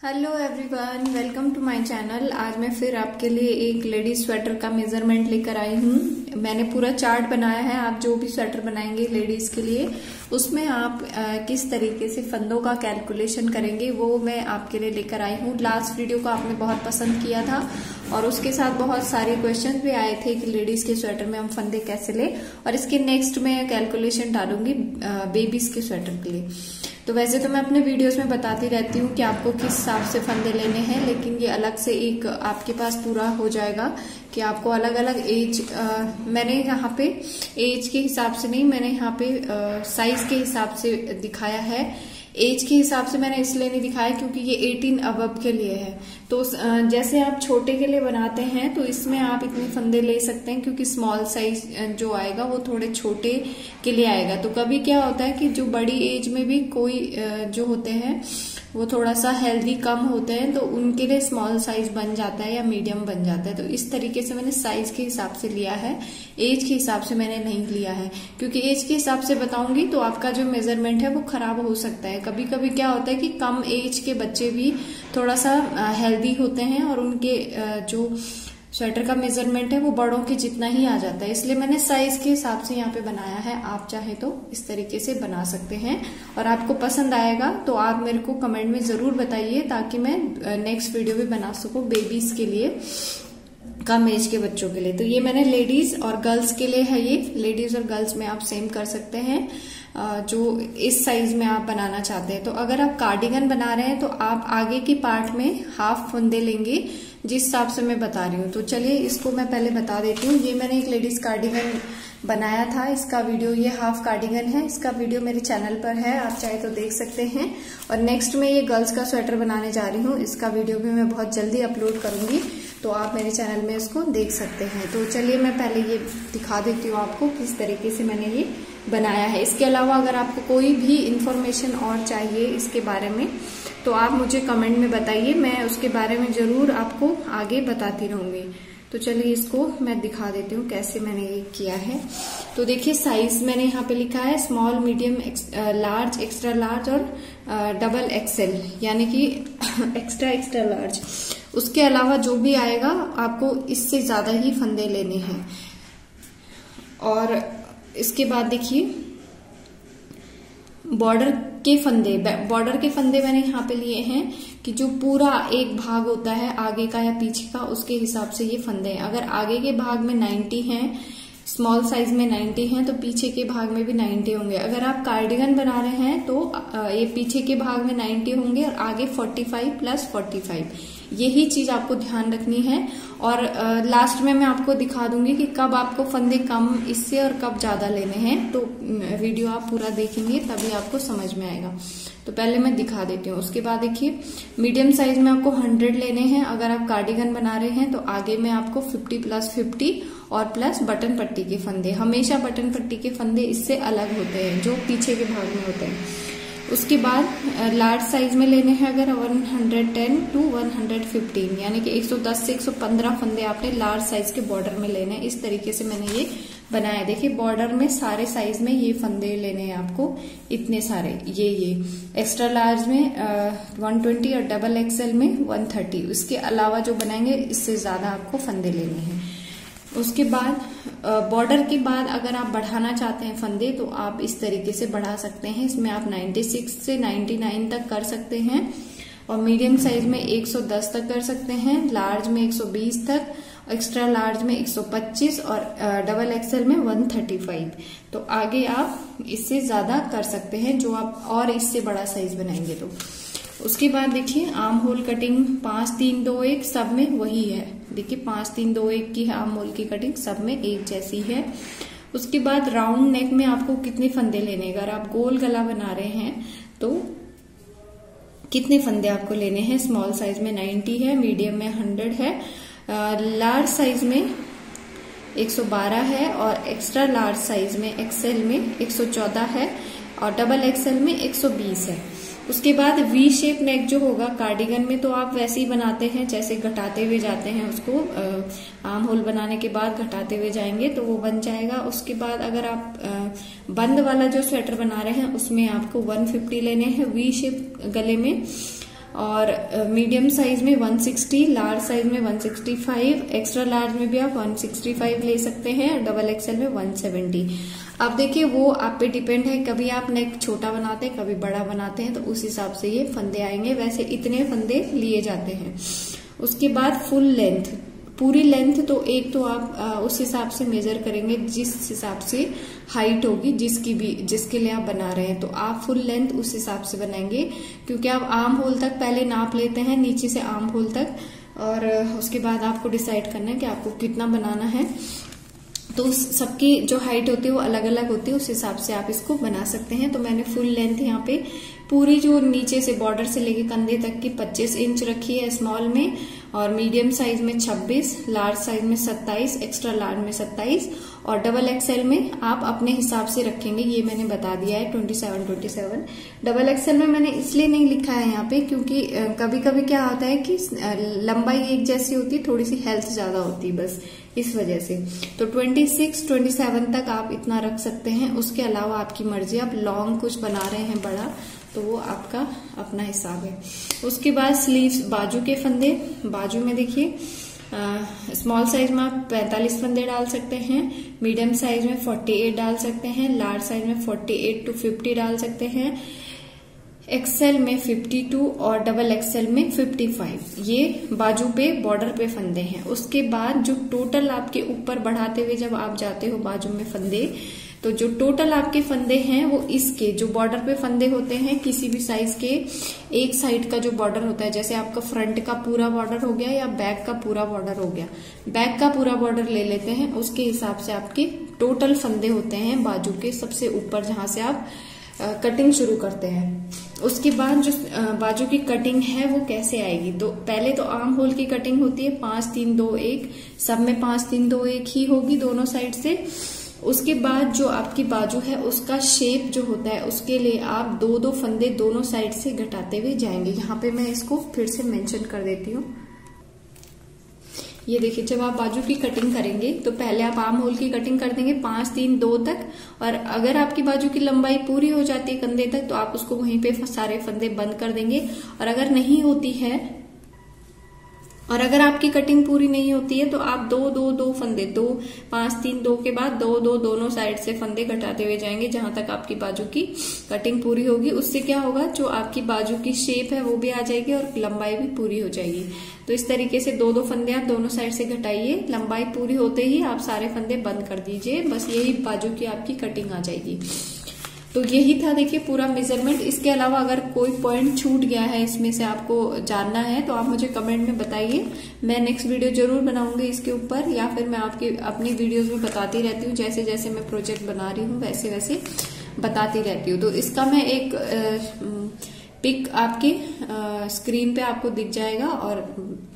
Hello everyone, welcome to my channel. आज मैं फिर आपके लिए एक लेडीज स्वेटर का मेजरमेंट लेकर आई हूँ। मैंने पूरा चार्ट बनाया है। आप जो भी स्वेटर बनाएंगे लेडीज के लिए, उसमें आप किस तरीके से फंदों का कैलकुलेशन करेंगे वो मैं आपके लिए लेकर आई हूँ। लास्ट वीडियो को आपने बहुत पसंद किया था और उसके साथ बहुत सारे क्वेश्चन भी आए थे कि लेडीज के स्वेटर में हम फंदे कैसे ले, और इसके नेक्स्ट में कैलकुलेशन डालूंगी बेबीज के स्वेटर के लिए। तो वैसे तो मैं अपने वीडियोस में बताती रहती हूँ कि आपको किस हिसाब से फंदे लेने हैं, लेकिन ये अलग से एक आपके पास पूरा हो जाएगा कि आपको अलग अलग एज, मैंने यहाँ पे एज के हिसाब से नहीं, मैंने यहाँ पे साइज के हिसाब से दिखाया है। एज के हिसाब से मैंने इसलिए नहीं दिखाया क्योंकि ये 18 अबव के लिए है। तो जैसे आप छोटे के लिए बनाते हैं तो इसमें आप इतने फंदे ले सकते हैं, क्योंकि स्मॉल साइज जो आएगा वो थोड़े छोटे के लिए आएगा। तो कभी क्या होता है कि जो बड़ी एज में भी कोई जो होते हैं वो थोड़ा सा हेल्दी कम होते हैं, तो उनके लिए स्मॉल साइज बन जाता है या मीडियम बन जाता है। तो इस तरीके से मैंने साइज के हिसाब से लिया है, एज के हिसाब से मैंने नहीं लिया है, क्योंकि एज के हिसाब से बताऊंगी तो आपका जो मेजरमेंट है वो खराब हो सकता है। कभी कभी क्या होता है कि कम एज के बच्चे भी थोड़ा सा हेल्दी होते हैं और उनके जो स्वेटर का मेजरमेंट है वो बड़ों के जितना ही आ जाता है, इसलिए मैंने साइज के हिसाब से यहाँ पे बनाया है। आप चाहे तो इस तरीके से बना सकते हैं और आपको पसंद आएगा तो आप मेरे को कमेंट में जरूर बताइए, ताकि मैं नेक्स्ट वीडियो भी बना सकूं बेबीज के लिए, कम एज के बच्चों के लिए। तो ये मैंने लेडीज और गर्ल्स के लिए है। ये लेडीज और गर्ल्स में आप सेम कर सकते हैं जो इस साइज में आप बनाना चाहते हैं। तो अगर आप कार्डिगन बना रहे हैं तो आप आगे की पार्ट में हाफ फंदे लेंगे, जिस हिसाब से मैं बता रही हूँ। तो चलिए इसको मैं पहले बता देती हूँ। ये मैंने एक लेडीज कार्डिगन बनाया था, इसका वीडियो, ये हाफ कार्डिगन है, इसका वीडियो मेरे चैनल पर है, आप चाहे तो देख सकते हैं। और नेक्स्ट में ये गर्ल्स का स्वेटर बनाने जा रही हूँ, इसका वीडियो भी मैं बहुत जल्दी अपलोड करूंगी, तो आप मेरे चैनल में इसको देख सकते हैं। तो चलिए मैं पहले ये दिखा देती हूँ आपको किस तरीके से मैंने ये बनाया है। इसके अलावा अगर आपको कोई भी इंफॉर्मेशन और चाहिए इसके बारे में तो आप मुझे कमेंट में बताइए, मैं उसके बारे में जरूर आपको आगे बताती रहूंगी। तो चलिए इसको मैं दिखा देती हूँ कैसे मैंने ये किया है। तो देखिए साइज मैंने यहाँ पे लिखा है small, medium, large, extra large और डबल एक्सेल, यानी कि एक्स्ट्रा लार्ज। उसके अलावा जो भी आएगा आपको इससे ज्यादा ही फंदे लेने हैं। और इसके बाद देखिए बॉर्डर के फंदे मैंने यहाँ पे लिए हैं कि जो पूरा एक भाग होता है आगे का या पीछे का, उसके हिसाब से ये फंदे हैं। अगर आगे के भाग में 90 हैं, स्मॉल साइज में 90 हैं, तो पीछे के भाग में भी 90 होंगे। अगर आप कार्डिगन बना रहे हैं तो ये पीछे के भाग में 90 होंगे और आगे 45 प्लस 45, यही चीज आपको ध्यान रखनी है। और लास्ट में मैं आपको दिखा दूंगी कि कब आपको फंदे कम इससे और कब ज्यादा लेने हैं, तो वीडियो आप पूरा देखेंगे तभी आपको समझ में आएगा। तो पहले मैं दिखा देती हूँ। उसके बाद देखिए मीडियम साइज में आपको 100 लेने हैं। अगर आप कार्डिगन बना रहे हैं तो आगे में आपको 50 प्लस 50 और प्लस बटन पट्टी के फंदे। हमेशा बटन पट्टी के फंदे इससे अलग होते हैं जो पीछे के भाग में होते हैं। उसके बाद लार्ज साइज में लेने हैं अगर 110 टू 115, यानी कि 110 से 115 फंदे आपने लार्ज साइज के बॉर्डर में लेने हैं। इस तरीके से मैंने ये बनाया। देखिए बॉर्डर में सारे साइज में ये फंदे लेने हैं आपको, इतने सारे। ये एक्स्ट्रा लार्ज में 120 और डबल एक्सेल में 130। उसके अलावा जो बनाएंगे इससे ज्यादा आपको फंदे लेने हैं। उसके बाद बॉर्डर के बाद अगर आप बढ़ाना चाहते हैं फंदे तो आप इस तरीके से बढ़ा सकते हैं। इसमें आप 96 से 99 तक कर सकते हैं, और मीडियम साइज में 110 तक कर सकते हैं, लार्ज में 120 तक, एक्स्ट्रा लार्ज में 125 और डबल एक्सेल में 135। तो आगे आप इससे ज्यादा कर सकते हैं जो आप और इससे बड़ा साइज बनाएंगे तो। उसके बाद देखिए आर्म होल कटिंग 5 3 2 1 सब में वही है। देखिए 5 3 2 1 की आर्म होल की कटिंग सब में एक जैसी है। उसके बाद राउंड नेक में आपको कितने फंदे लेने, अगर आप गोल गला बना रहे हैं तो कितने फंदे आपको लेने हैं। स्मॉल साइज में 90 है, मीडियम में 100 है, लार्ज साइज में 112 है और एक्स्ट्रा लार्ज साइज में एक्सेल में 114 है और डबल एक्सेल में 120 है। उसके बाद वी शेप नेक जो होगा कार्डिगन में तो आप वैसे ही बनाते हैं जैसे घटाते हुए जाते हैं उसको, आर्म होल बनाने के बाद घटाते हुए जाएंगे तो वो बन जाएगा। उसके बाद अगर आप बंद वाला जो स्वेटर बना रहे हैं उसमें आपको 150 लेने हैं वी शेप गले में, और मीडियम साइज में 160, लार्ज साइज में 165, एक्स्ट्रा लार्ज में भी आप 165 ले सकते हैं और डबल एक्सएल में 170। अब देखिए वो आप पे डिपेंड है, कभी आप नेक छोटा बनाते हैं कभी बड़ा बनाते हैं, तो उस हिसाब से ये फंदे आएंगे। वैसे इतने फंदे लिए जाते हैं। उसके बाद फुल लेंथ, पूरी लेंथ तो एक तो आप उस हिसाब से मेजर करेंगे जिस हिसाब से हाइट होगी जिसके लिए आप बना रहे हैं, तो आप फुल लेंथ उस हिसाब से बनाएंगे, क्योंकि आप आर्म होल तक पहले नाप लेते हैं, नीचे से आर्म होल तक, और उसके बाद आपको डिसाइड करना है कि आपको कितना बनाना है। तो सबकी जो हाइट होती है वो अलग अलग होती है, उस हिसाब से आप इसको बना सकते हैं। तो मैंने फुल लेंथ यहाँ पे पूरी जो नीचे से बॉर्डर से लेके कंधे तक की 25 इंच रखी है स्मॉल में, और मीडियम साइज में 26, लार्ज साइज में 27, एक्स्ट्रा लार्ज में 27, और डबल एक्सएल में आप अपने हिसाब से रखेंगे। ये मैंने बता दिया है 27। डबल एक्सएल में मैंने इसलिए नहीं लिखा है यहाँ पे क्योंकि कभी कभी क्या होता है कि लंबाई एक जैसी होती है, थोड़ी सी हेल्थ ज्यादा होती है, बस इस वजह से। तो 26, 27 तक आप इतना रख सकते हैं। उसके अलावा आपकी मर्जी, आप लॉन्ग कुछ बना रहे हैं बड़ा, तो वो आपका अपना हिसाब है। उसके बाद स्लीव्स, बाजू के फंदे, बाजू में देखिए स्मॉल साइज में आप 45 फंदे डाल सकते हैं, मीडियम साइज में 48 डाल सकते हैं, लार्ज साइज में 48 to 50 डाल सकते हैं, एक्सएल में 52 और डबल एक्सएल में 55। ये बाजू पे बॉर्डर पे फंदे हैं। उसके बाद जो टोटल आपके ऊपर बढ़ाते हुए जब आप जाते हो बाजू में फंदे, तो जो टोटल आपके फंदे हैं वो इसके जो बॉर्डर पे फंदे होते हैं किसी भी साइज के, एक साइड का जो बॉर्डर होता है, जैसे आपका फ्रंट का पूरा बॉर्डर हो गया या बैक का पूरा बॉर्डर हो गया, बैक का पूरा बॉर्डर ले लेते हैं, उसके हिसाब से आपके टोटल फंदे होते हैं बाजू के सबसे ऊपर, जहां से आप कटिंग शुरू करते हैं। उसके बाद जो बाजू की कटिंग है वो कैसे आएगी, तो पहले तो आर्म होल की कटिंग होती है 5 3 2 1, सब में 5 3 2 1 ही होगी दोनों साइड से। उसके बाद जो आपकी बाजू है उसका शेप जो होता है उसके लिए आप 2-2 फंदे दोनों साइड से घटाते हुए जाएंगे। यहाँ पे मैं इसको फिर से मेंशन कर देती हूँ। ये देखिए, जब आप बाजू की कटिंग करेंगे तो पहले आप आर्म होल की कटिंग कर देंगे 5 3 2 तक, और अगर आपकी बाजू की लंबाई पूरी हो जाती है कंधे तक तो आप उसको वहीं पे सारे फंदे बंद कर देंगे। और अगर नहीं होती है, और अगर आपकी कटिंग पूरी नहीं होती है तो आप 2-2-2 फंदे, 2 5 3 2 के बाद 2-2 दोनों साइड से फंदे घटाते हुए जाएंगे जहां तक आपकी बाजू की कटिंग पूरी होगी। उससे क्या होगा, जो आपकी बाजू की शेप है वो भी आ जाएगी और लंबाई भी पूरी हो जाएगी। तो इस तरीके से 2-2 फंदे आप दोनों साइड से घटाइए, लंबाई पूरी होते ही आप सारे फंदे बंद कर दीजिए, बस यही बाजू की आपकी कटिंग आ जाएगी। तो यही था देखिए पूरा मेजरमेंट। इसके अलावा अगर कोई पॉइंट छूट गया है इसमें से आपको जानना है तो आप मुझे कमेंट में बताइए, मैं नेक्स्ट वीडियो जरूर बनाऊंगी इसके ऊपर, या फिर मैं आपकी अपनी वीडियोस में बताती रहती हूँ, जैसे जैसे मैं प्रोजेक्ट बना रही हूँ वैसे वैसे बताती रहती हूँ। तो इसका मैं एक पिक आपके स्क्रीन पे आपको दिख जाएगा और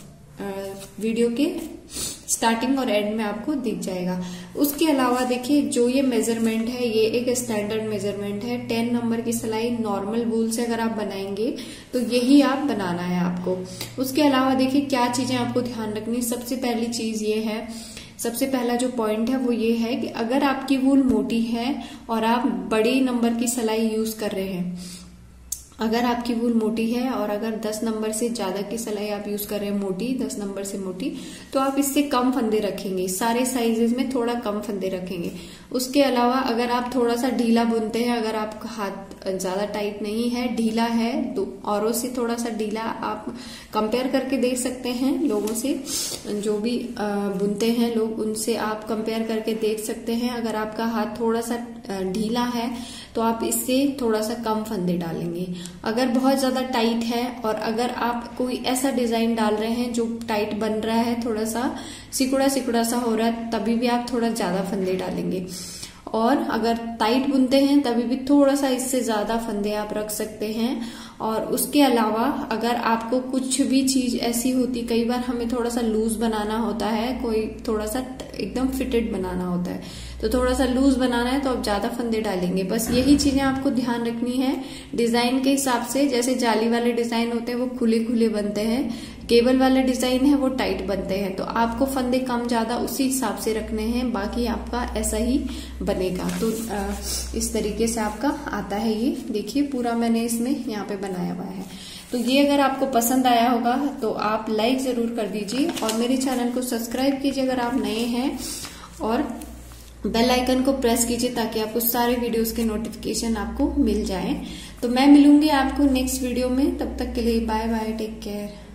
वीडियो के स्टार्टिंग और एंड में आपको दिख जाएगा। उसके अलावा देखिए, जो ये मेजरमेंट है ये एक स्टैंडर्ड मेजरमेंट है। 10 नंबर की सिलाई नॉर्मल वूल से अगर आप बनाएंगे तो यही आप बनाना है आपको। उसके अलावा देखिए क्या चीजें आपको ध्यान रखनी। सबसे पहली चीज ये है, सबसे पहला जो पॉइंट है वो ये है कि अगर आपकी वूल मोटी है और आप बड़ी नंबर की सिलाई यूज कर रहे हैं, अगर आपकी वूल मोटी है और अगर 10 नंबर से ज्यादा की सिलाई आप यूज कर रहे हैं मोटी, 10 नंबर से मोटी, तो आप इससे कम फंदे रखेंगे, सारे साइजेस में थोड़ा कम फंदे रखेंगे। उसके अलावा अगर आप थोड़ा सा ढीला बुनते हैं, अगर आपका हाथ ज्यादा टाइट नहीं है, ढीला है, तो औरों से थोड़ा सा ढीला आप कंपेयर करके देख सकते हैं लोगों से, जो भी बुनते हैं लोग उनसे आप कंपेयर करके देख सकते हैं। अगर आपका हाथ थोड़ा सा ढीला है तो आप इससे थोड़ा सा कम फंदे डालेंगे। अगर बहुत ज्यादा टाइट है और अगर आप कोई ऐसा डिजाइन डाल रहे हैं जो टाइट बन रहा है, थोड़ा सा सिकुड़ा सिकुड़ा सा हो रहा है, तभी भी आप थोड़ा ज्यादा फंदे डालेंगे। और अगर टाइट बुनते हैं तभी भी थोड़ा सा इससे ज्यादा फंदे आप रख सकते हैं। और उसके अलावा अगर आपको कुछ भी चीज ऐसी होती, कई बार हमें थोड़ा सा लूज बनाना होता है, कोई थोड़ा सा एकदम फिटेड बनाना होता है, तो थोड़ा सा लूज बनाना है तो आप ज्यादा फंदे डालेंगे। बस यही चीजें आपको ध्यान रखनी है। डिजाइन के हिसाब से, जैसे जाली वाले डिजाइन होते हैं वो खुले खुले बनते हैं, केबल वाले डिजाइन है वो टाइट बनते हैं, तो आपको फंदे कम ज्यादा उसी हिसाब से रखने हैं, बाकी आपका ऐसा ही बनेगा। तो इस तरीके से आपका आता है। ये देखिए पूरा मैंने इसमें यहाँ पे बनाया हुआ है। तो ये अगर आपको पसंद आया होगा तो आप लाइक जरूर कर दीजिए और मेरे चैनल को सब्सक्राइब कीजिए अगर आप नए हैं, और बेल आइकन को प्रेस कीजिए ताकि आपको सारे वीडियोस के नोटिफिकेशन आपको मिल जाए। तो मैं मिलूंगी आपको नेक्स्ट वीडियो में, तब तक के लिए बाय बाय, टेक केयर।